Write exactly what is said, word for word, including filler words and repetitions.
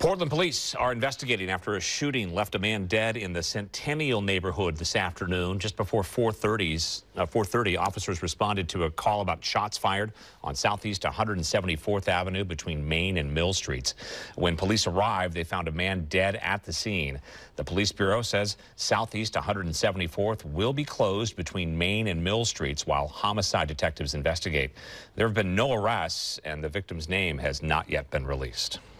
Portland police are investigating after a shooting left a man dead in the Centennial Neighborhood this afternoon. Just before four thirty, uh, four thirty, officers responded to a call about shots fired on Southeast one hundred seventy-fourth Avenue between Main and Mill Streets. When police arrived, they found a man dead at the scene. The police bureau says Southeast one hundred seventy-fourth will be closed between Main and Mill Streets while homicide detectives investigate. There have been no arrests, and the victim's name has not yet been released.